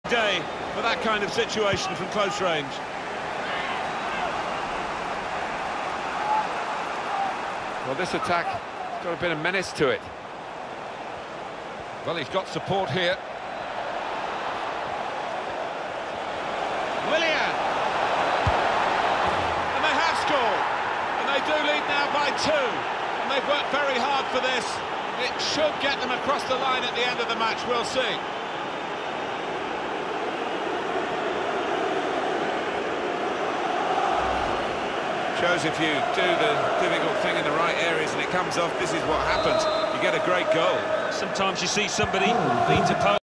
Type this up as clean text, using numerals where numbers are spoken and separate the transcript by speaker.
Speaker 1: Day for that kind of situation from close range.
Speaker 2: Well, this attack has got a bit of menace to it.
Speaker 1: Well, he's got support here. Willian! And they have scored. And they do lead now by 2. And they've worked very hard for this. It should get them across the line at the end of the match, we'll see. Shows if you do the difficult thing in the right areas and it comes off, this is what happens. You get a great goal. Sometimes you see somebody beat a post.